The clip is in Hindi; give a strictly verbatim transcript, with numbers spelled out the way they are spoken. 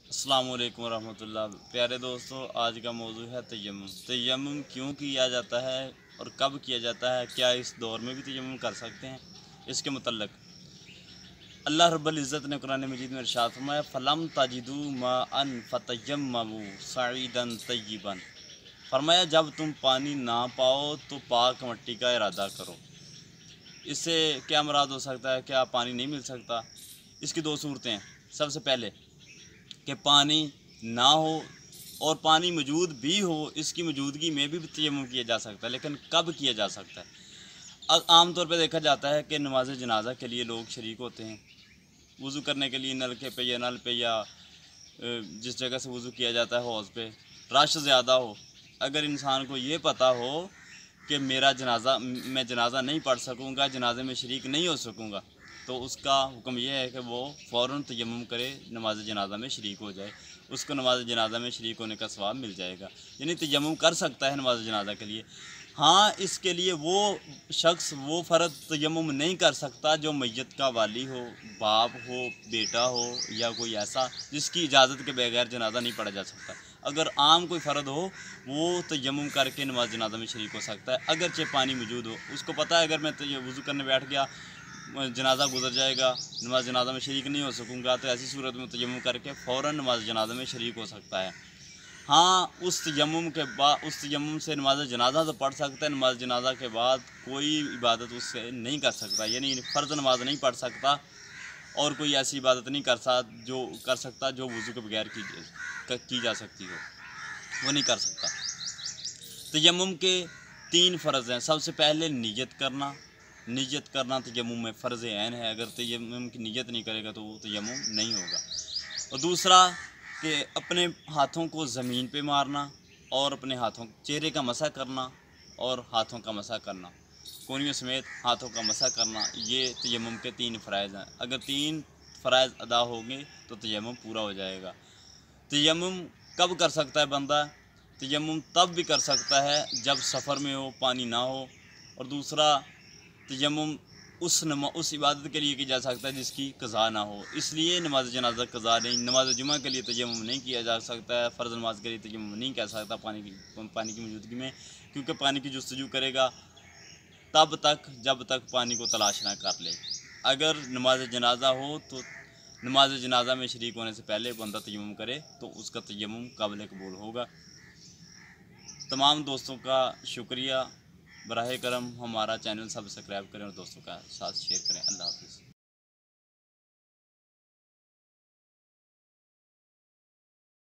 अस्सलाम वालेकुम रहमतुल्लाह। प्यारे दोस्तों, आज का मौजू है तयम्मुम। तयम्मुम क्यों किया जाता है और कब किया जाता है, क्या इस दौर में भी तयम्मुम कर सकते हैं, इसके मुतल्लक अल्लाह रब्बुल इज़्ज़त ने कुरान मजीद में इरशाद फरमाया, फ़लम तजिदू माअन फ़तयम्ममू सईदन तय्यिबन। फरमाया जब तुम पानी ना पाओ तो पाक मिट्टी का इरादा करो। इससे क्या मुराद हो सकता है? क्या पानी नहीं मिल सकता? इसकी दो सूरतें हैं। सबसे पहले कि पानी ना हो और पानी मौजूद भी हो, इसकी मौजूदगी में भी तयम्मुम किया जा सकता है, लेकिन कब किया जा सकता है? आम तौर पे देखा जाता है कि नमाज जनाजा के लिए लोग शरीक होते हैं। वज़ू करने के लिए नलके पे या नल पे या जिस जगह से वज़ू किया जाता है हौज़ पे रश ज़्यादा हो, अगर इंसान को ये पता हो कि मेरा जनाजा मैं जनाजा नहीं पढ़ सकूँगा, जनाजे में शरीक नहीं हो सकूँगा, तो उसका हुक्म यह है कि वो फ़ौरन तयम्मुम करे, नमाज जनाजा में शरीक हो जाए, उसको नमाज जनाजा में शरीक होने का सवाब मिल जाएगा। यानी तयम्मुम कर सकता है नमाज जनाजा के लिए। हाँ, इसके लिए वो शख्स वो फ़र्द तयम्मुम नहीं कर सकता जो मैयत का वाली हो, बाप हो, बेटा हो या कोई ऐसा जिसकी इजाज़त के बगैर जनाजा नहीं पढ़ा जा सकता। अगर आम कोई फ़र्द हो वो तयम्मुम करके नमाज जनाजा में शरीक हो सकता है, अगरचे पानी मौजूद हो। उसको पता है अगर मैं तो वज़ू करने बैठ गया, जनाजा गुजर जाएगा, नमाज जनाजा में शरीक नहीं हो सकूँगा, तो ऐसी सूरत में तयम्मुम करके फ़ौरन नमाज जनाजा में शरीक हो सकता है। हाँ, उस तयम्मुम के बाद उस तयम्मुम से नमाज जनाजा तो पढ़ सकता है, नमाज जनाजा के बाद कोई इबादत उससे नहीं कर सकता, यानी फ़र्ज़ नमाज नहीं पढ़ सकता और कोई ऐसी इबादत नहीं कर सा जो कर सकता जो वज़ू के बगैर की की जा सकती हो, वो नहीं कर सकता। तयम्मुम के तीन फ़र्ज़ हैं। सबसे पहले नियत करना। नियत करना तयम्मुम में फ़र्ज़ ऐन है, अगर तयम्मुम की नियत नहीं करेगा तो वो तयम्मुम नहीं होगा। और दूसरा कि अपने हाथों को ज़मीन पे मारना और अपने हाथों चेहरे का मसा करना और हाथों का मसा करना, कोहनियों समेत हाथों का मसा करना, ये तयम्मुम के तीन फ़राइज़ हैं। अगर तीन फ़राइज़ अदा होंगे तो तयम्मुम पूरा हो जाएगा। तयम्मुम कब कर सकता है बंदा? तयम्मुम तब भी कर सकता है जब सफ़र में हो, पानी ना हो। और दूसरा, तयम्मुम उस नमा उस इबादत के लिए की जा सकता है जिसकी क़ज़ा ना हो, इसलिए नमाज जनाजा क़ज़ा नहीं। नमाज जुमा के लिए तयम्मुम नहीं किया जा सकता है, फ़र्ज़ नमाज के लिए तयम्मुम नहीं कर सकता पानी की पानी की मौजूदगी में, क्योंकि पानी की जुस्तजू करेगा तब तक जब तक पानी को तलाश ना कर ले। अगर नमाज जनाजा हो तो नमाज जनाजा में शरीक होने से पहले बंदा तयम्मुम करे तो उसका तयम्मुम काबिल कबूल होगा। तमाम दोस्तों का शुक्रिया। बराह करम हमारा चैनल सब्सक्राइब करें और दोस्तों का साथ शेयर करें। अल्लाह हाफ़िज़।